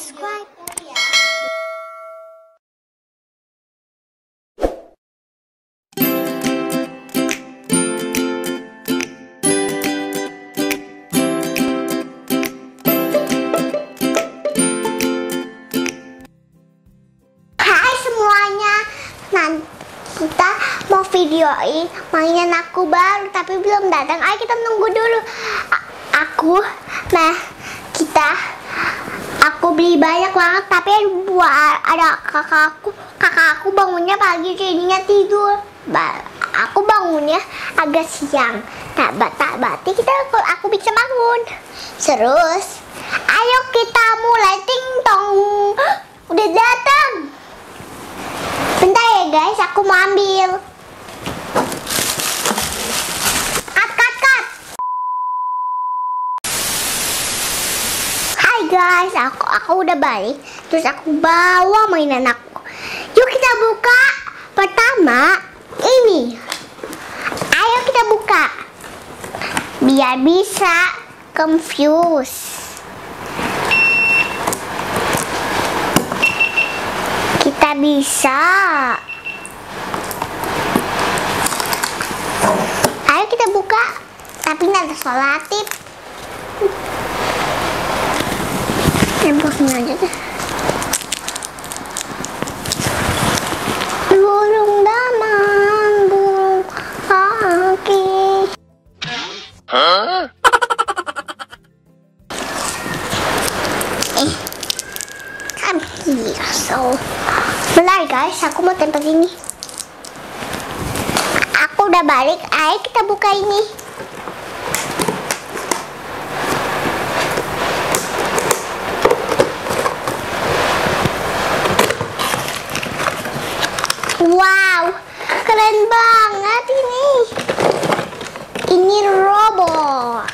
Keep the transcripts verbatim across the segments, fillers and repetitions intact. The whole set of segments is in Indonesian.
subscribe. Hai semuanya, nanti kita mau videoin mainan aku baru tapi belum datang. Ayo kita nunggu dulu. A- aku, nah kita, aku beli banyak banget tapi buat ada kakakku. Kakakku bangunnya pagi jadinya tidur. Ba- aku bangunnya agak siang. Tak tak berarti kita aku bisa bangun. Terus, ayo kita mulai ting tong. Udah datang. Bentar ya guys, aku mau ambil. Cut, cut, cut. Hai guys, aku aku udah balik. Terus aku bawa mainan aku. Yuk kita buka. Pertama, ini. Ayo kita buka. Biar bisa confuse. Kita bisa. Ayo kita buka. Tapi nggak ada solatif. Nembaknya aja deh. Burung damang, burung kaki. Huh? Eh, kan so. Bentar guys, aku mau tempel ini. Aku udah balik, ayo kita buka ini. Wow, keren banget ini. Ini robot.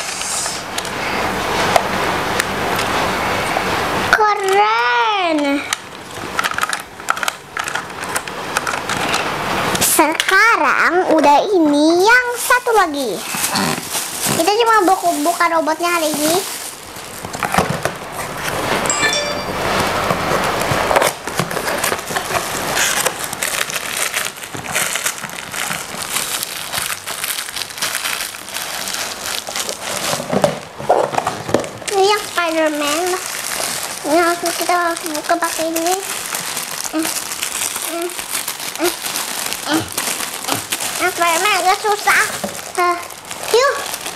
Keren. Sekarang udah ini yang satu lagi. Kita cuma buka, buka robotnya hari ini. Ini yang Spider-Man. Ini langsung kita langsung buka pakai ini. Eh, eh, eh. Eh, eh, Spider-Man agak susah. Uh, yuk.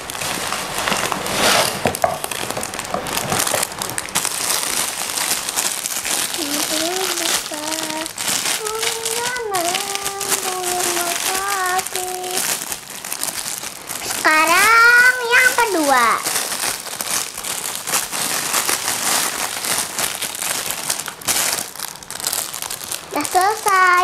Sekarang yang kedua. Udah selesai.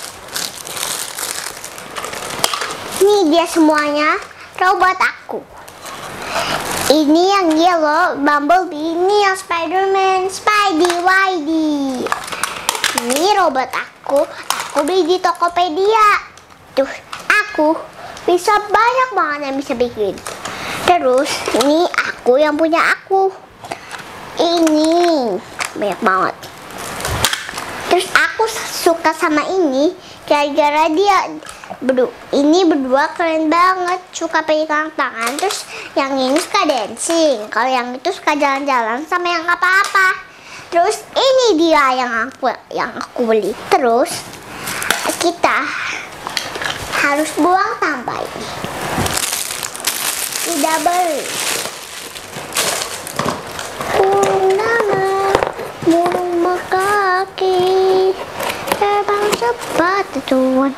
Ini dia semuanya robot aku. Ini yang yellow Bumblebee, ini yang Spider-Man, Spidey Widey. Ini robot aku, aku beli di Tokopedia. Tuh, aku bisa banyak banget yang bisa bikin. Terus ini aku yang punya aku. Ini banyak banget. Terus aku suka sama ini gara-gara dia Berdua, ini berdua keren banget, suka pegang tangan. Terus yang ini suka dancing, kalau yang itu suka jalan-jalan sama yang apa-apa. Terus ini dia yang aku yang aku beli. Terus kita harus buang sampah ini. Tidak beli. Burung damang, burung berkaki, terbang cepat tuan.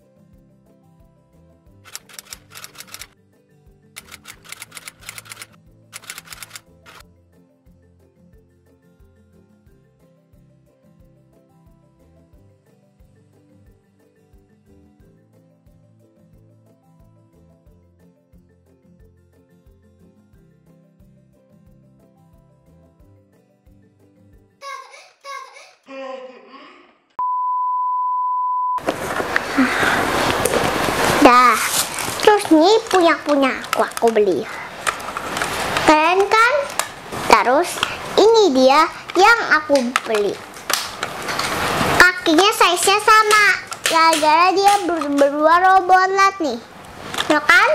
Dah, terus nih punya-punya aku, aku beli. Keren kan? Terus Ini dia yang aku beli. Kakinya size-nya sama, gara-gara dia ber berdua robot nih, ya kan?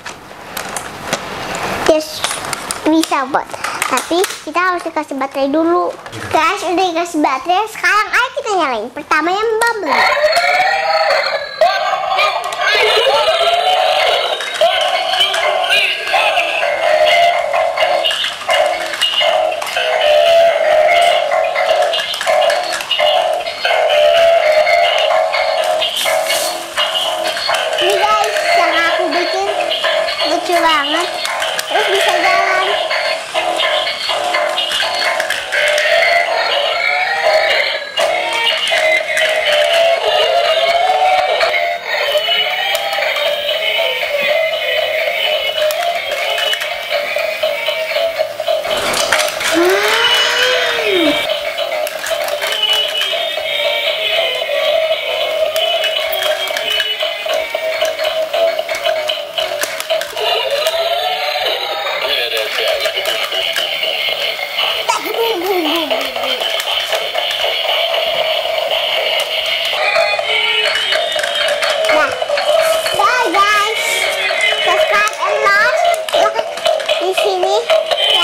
Yes, bisa buat. Tapi kita harus dikasih baterai dulu. Guys, udah dikasih baterai. Sekarang ayo kita nyalain. Pertama yang bubble. Ini guys, yang aku bikin lucu banget. Terus bisa jalan.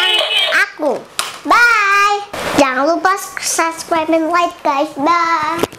Bye. Jangan lupa subscribe and like guys. Bye.